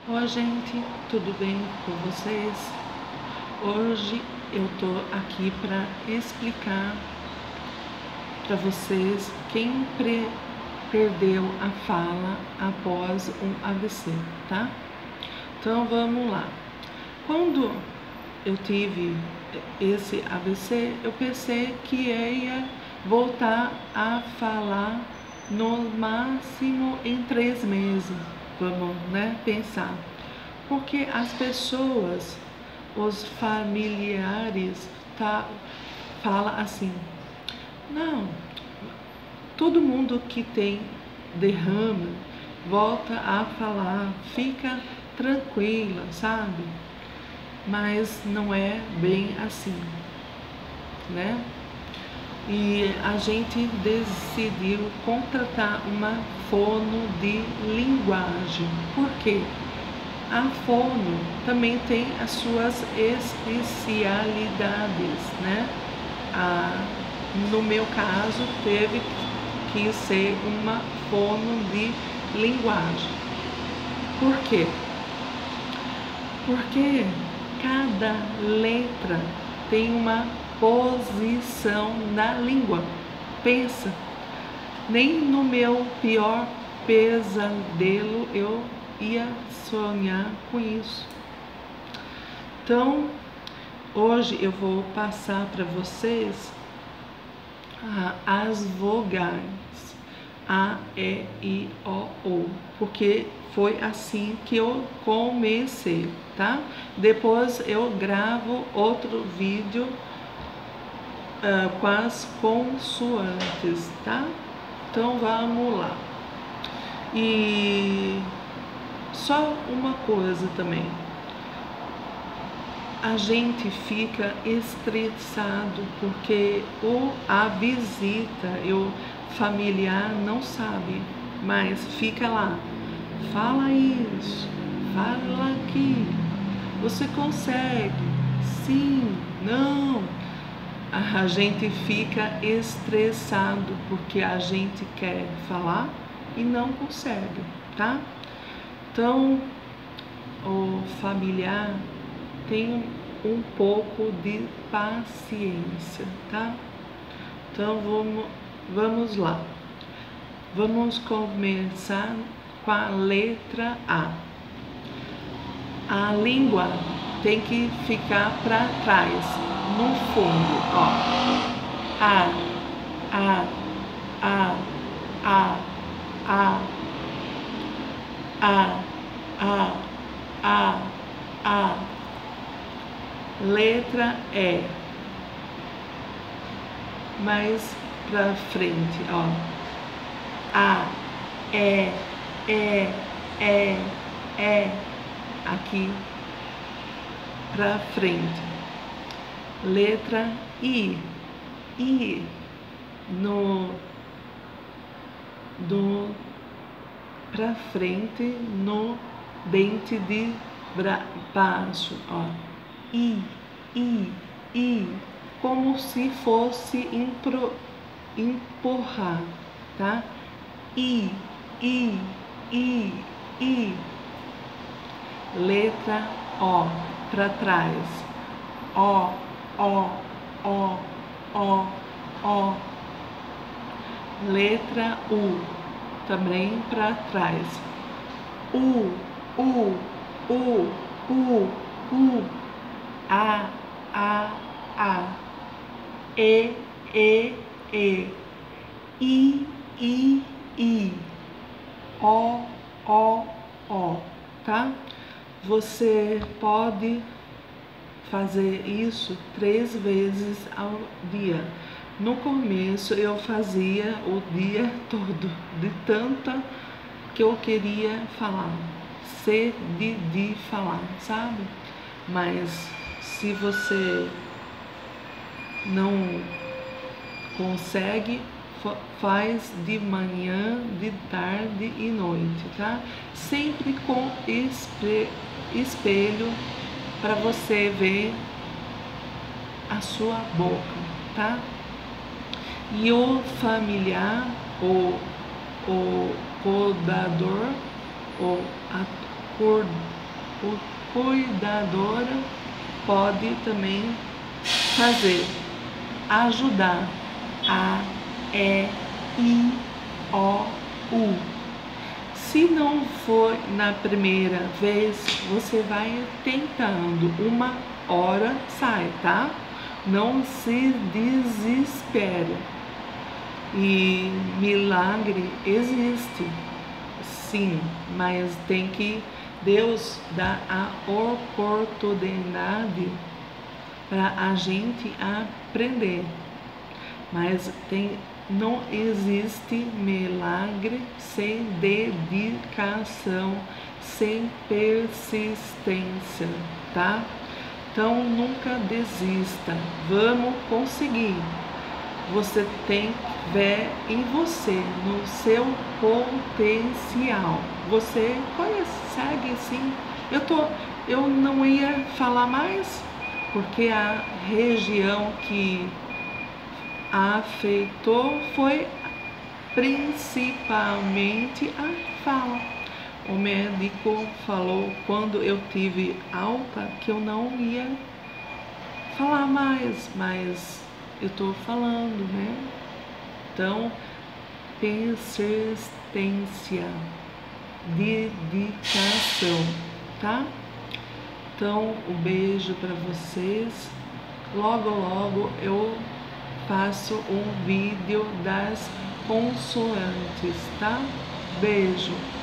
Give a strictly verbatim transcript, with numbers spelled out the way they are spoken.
Oi gente, tudo bem com vocês? Hoje eu tô aqui para explicar para vocês quem perdeu a fala após um A V C, tá? Então vamos lá. Quando eu tive esse A V C, eu pensei que ia voltar a falar no máximo em três meses. Vamos, né, pensar. Porque as pessoas, os familiares, tá, fala assim, não, todo mundo que tem derrame volta a falar, fica tranquila, sabe? Mas não é bem assim, né? E a gente decidiu contratar uma fono de linguagem. Por quê? A fono também tem as suas especialidades, né? Ah, no meu caso, teve que ser uma fono de linguagem. Por quê? Porque cada letra tem uma posição na língua. Pensa, nem no meu pior pesadelo eu ia sonhar com isso. Então, hoje eu vou passar para vocês ah, as vogais A, E, I, O, U, porque foi assim que eu comecei, tá? Depois eu gravo outro vídeo uh, com as consoantes, tá? Então vamos lá. E só uma coisa também, a gente fica estressado porque o, a visita, o familiar não sabe, mas fica lá, fala isso, fala aquilo, você consegue, sim, não. A gente fica estressado porque a gente quer falar e não consegue, tá? Então, o familiar tem um pouco de paciência, tá? Então, vamos, vamos lá. Vamos começar com a letra A. A língua tem que ficar para trás, no fundo, ó. A, A, A, A, A, A, A, A, A. Letra E. Mais pra frente, ó. A, E, E, E, E. Aqui pra frente. Letra I. I. No, do pra frente no dente de baixo, ó. I, I, I, como se fosse impro, empurrar, tá? I, I, I, I. Letra O, para trás. O, O, O, O, O. Letra U, também para trás. U, U, U, U, U. A, A, A. E, E, E. I, I, I. O, O, O, tá? Você pode fazer isso três vezes ao dia. No começo eu fazia o dia todo, de tanta que eu queria falar, ser de, de falar, sabe? Mas se você não consegue, faz de manhã, de tarde e noite, tá? Sempre com espelho para você ver a sua boca, tá? E o familiar, o, o podador, ou cur, o cuidadora pode também fazer. Ajudar. A, E, I, O, U. Se não for na primeira vez, você vai tentando. Uma hora sai, tá? Não se desespere. E milagre existe, sim, mas tem que Deus dar a oportunidade para a gente aprender. Mas tem, não existe milagre sem dedicação, sem persistência, tá? Então nunca desista, vamos conseguir. Você tem que ver em você, no seu potencial. Você consegue sim. Eu, tô, eu não ia falar mais, porque a região que afetou foi principalmente a fala. O médico falou quando eu tive alta que eu não ia falar mais, mas eu tô falando, né? Então, persistência, dedicação, tá? Então, um beijo para vocês. Logo, logo eu faço um vídeo das consoantes, tá? Beijo!